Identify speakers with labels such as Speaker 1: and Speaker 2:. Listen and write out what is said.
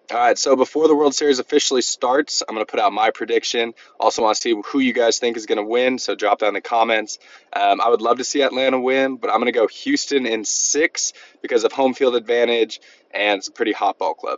Speaker 1: All right, so before the World Series officially starts, I'm going to put out my prediction. Also, want to see who you guys think is going to win, so drop down in the comments. I would love to see Atlanta win, but I'm going to go Houston in six because of home field advantage, and it's a pretty hot ball club.